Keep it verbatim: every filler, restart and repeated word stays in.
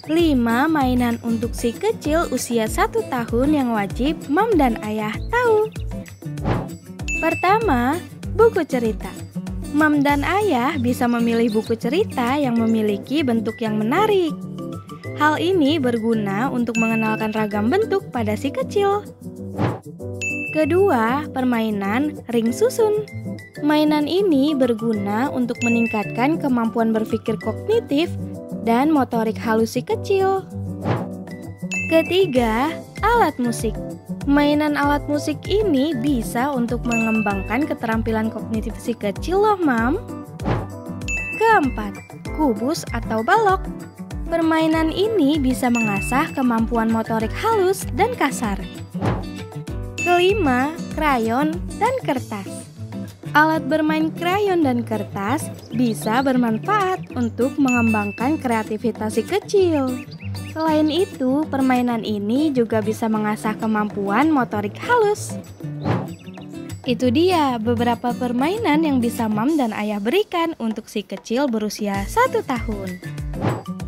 lima mainan untuk si kecil usia satu tahun yang wajib mam dan ayah tahu. Pertama, buku cerita. Mam dan ayah bisa memilih buku cerita yang memiliki bentuk yang menarik. Hal ini berguna untuk mengenalkan ragam bentuk pada si kecil. Kedua, permainan ring susun. Mainan ini berguna untuk meningkatkan kemampuan berpikir kognitif dan motorik halus si kecil. Ketiga, alat musik. Mainan alat musik ini bisa untuk mengembangkan keterampilan kognitif si kecil loh, Mam. Keempat, kubus atau balok. Permainan ini bisa mengasah kemampuan motorik halus dan kasar. Kelima, krayon dan kertas. Alat bermain krayon dan kertas bisa bermanfaat untuk mengembangkan kreativitas si kecil. Selain itu, permainan ini juga bisa mengasah kemampuan motorik halus. Itu dia beberapa permainan yang bisa mam dan ayah berikan untuk si kecil berusia satu tahun.